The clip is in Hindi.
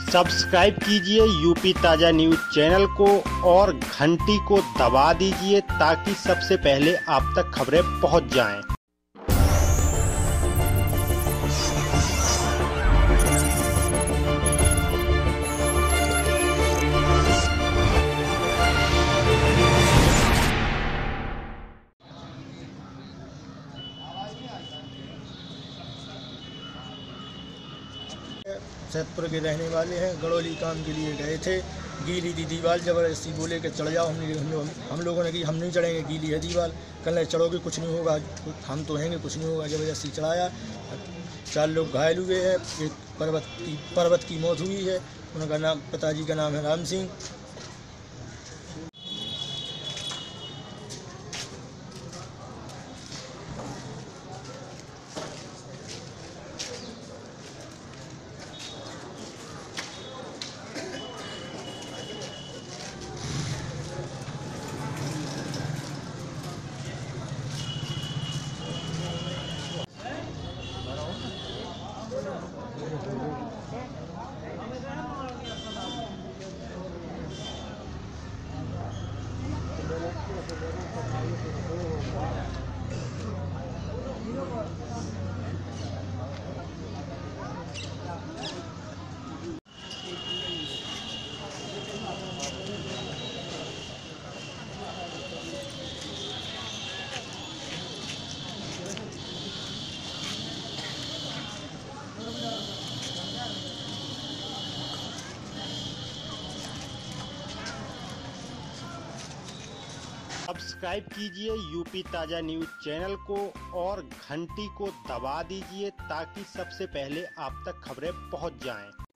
सब्सक्राइब कीजिए यूपी ताजा न्यूज चैनल को और घंटी को दबा दीजिए ताकि सबसे पहले आप तक खबरें पहुंच जाएं। सैदपुर के रहने वाले हैं। गड़ौली काम के लिए गए थे। गीली थी दीवार, ज़बरदस्ती बोले कि चढ़ जाओ। हम लोगों ने कि हम नहीं चढ़ेंगे, गीली है दीवार। कल चढ़ोगे कुछ नहीं होगा, हम तो हैंगे, कुछ नहीं होगा। ज़बरदस्ती चढ़ाया। 4 लोग घायल हुए हैं। एक पर्वत की मौत हुई है। उनका नाम, पिताजी का नाम है राम सिंह। सब्सक्राइब कीजिए यूपी ताजा न्यूज चैनल को और घंटी को दबा दीजिए ताकि सबसे पहले आप तक खबरें पहुंच जाएं।